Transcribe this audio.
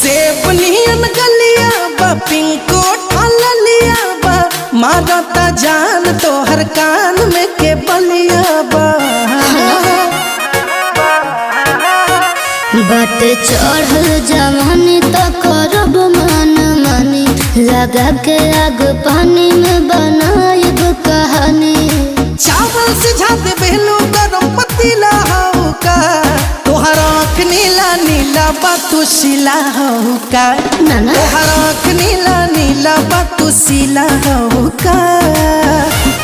सेब नियन गलिया बा पिंको ठालिया बा मारता जान तोहर कान में के बलिया बा बट चढ़ल जवानी तो करब मन मानी लगा के आग पानी में बनाएब कहानी। चावल से झाते बेलू गरम पतीला हो का तोहर आँख नीला नीला बातू सिला हो का तोहर आँख नीला नीला बातू सिला हो का।